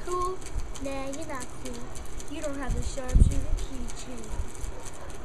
cool? Nah, you're not cool. You don't have a sharpshooter keychain.